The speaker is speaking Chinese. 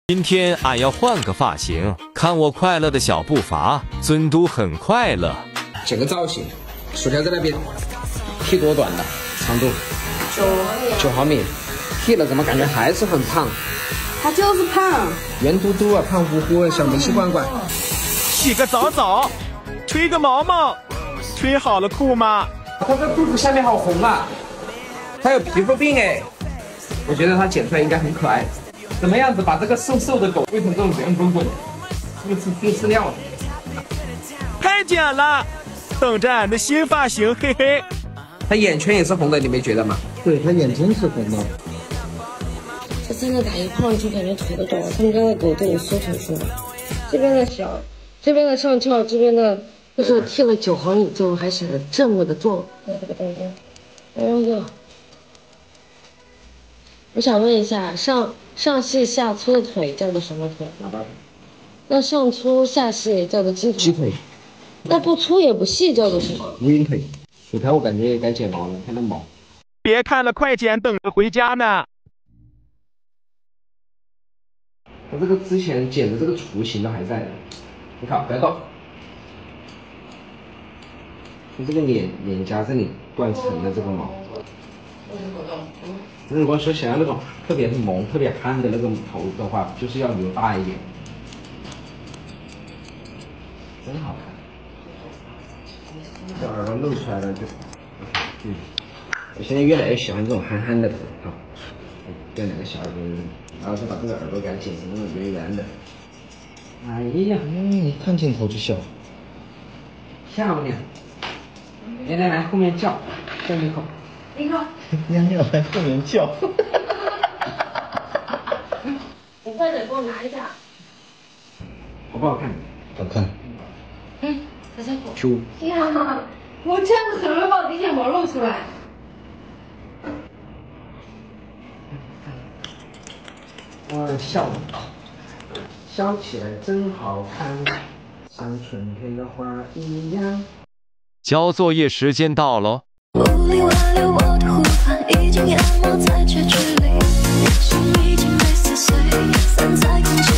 今天俺要换个发型，看我快乐的小步伐，尊都很快乐。 这个造型，薯条在那边，剃多短的，长度9毫米，剃了怎么感觉还是很胖？ 他就是胖， 圆嘟嘟啊，胖乎乎，小煤气罐罐。 洗个澡澡，吹个毛毛，吹好了酷吗？ 他这肚子下面好红啊，他有皮肤病哎。我觉得他剪出来应该很可爱。怎么样子把这个瘦瘦的狗喂成这种圆滚滚，是不是猪饲料？ 太剪了，等着俺的新发型，嘿嘿。 他眼圈也是红的，你没觉得吗？ 对，他眼睛是红的。 这三个打一胖就感觉腿都短了，他们家的狗都有缩腿术了。这边的小，这边的上翘，这边的就是剃了9毫米之后还显得这么的壮。这个东西，哎呦，我想问一下，上细下粗的腿叫做什么腿？ 喇叭腿。 那上粗下细叫做鸡腿。 鸡腿。 那不粗也不细叫做什么？ 无影腿。薯条我感觉也该剪毛了，看那毛。 别看了，快剪，等着回家呢。 我这个之前剪的这个雏形都还在的，你看，不要动。就这个脸颊这里断层的这个毛。如果说想要那种特别萌、特别憨的那个头的话，就是要留大一点，真好看。这耳朵露出来了就，我现在越来越喜欢这种憨憨的头啊，变2个小耳朵，然后就把这个耳朵给它剪成那种圆圆的。哎呀， 一看镜头就笑， 漂亮！来，后面叫一口。 你好。 娘娘在后面叫。 你快点给我拿一下。 好不好看？ 好看。 小小狗。 Q。 呀，我这样子很容易把我的眼毛露出来。 我笑起来真好看，像春天的花一样。 交作业时间到喽。 无力挽留我的呼唤，已经淹没在结局里，心已经被撕碎，散在空气。